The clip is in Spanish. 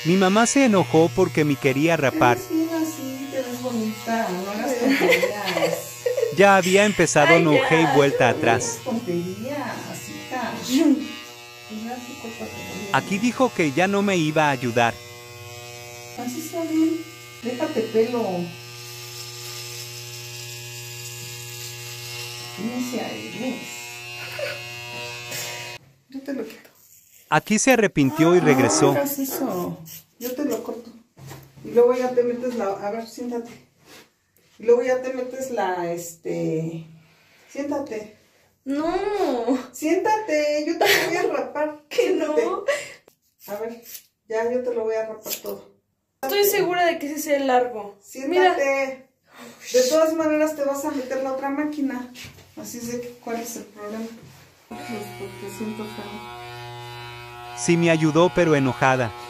Mi mamá se enojó porque me quería rapar. Eres bien así, te ves bonita, no hagas tonterías. Ya había empezado, Ay, no ya. y vuelta No hagas atrás. tonterías, hija. Mira tu cuerpo te va Aquí dijo que ya no me iba a ayudar. bien. Así está bien. Déjate pelo. Inicia eres. Yo te lo quito. Aquí se arrepintió y No regresó. hagas eso. Yo te lo corto. Y luego ya te metes la... A ver, siéntate. Y luego ya te metes la, Siéntate. No. Siéntate, yo te lo voy a rapar. Que Siéntate. no. A ver, ya yo te lo voy a rapar todo. Estoy segura de que ese sea el largo. Mira. Siéntate. De todas maneras te vas a meter la otra máquina. Así sé que cuál es el problema. Porque siento feo. Sí me ayudó, pero enojada.